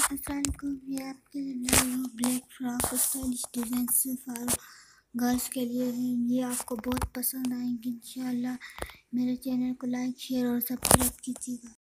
अस्सलाम वालेकुम। ये आपके लिए लाई हूँ ब्लैक फ्रॉक स्टाइलिश डिज़ाइन सिर्फ और गर्ल्स के लिए हैं। ये आपको बहुत पसंद आएंगे इंशाल्लाह। मेरे चैनल को लाइक शेयर और सब्सक्राइब कीजिएगा।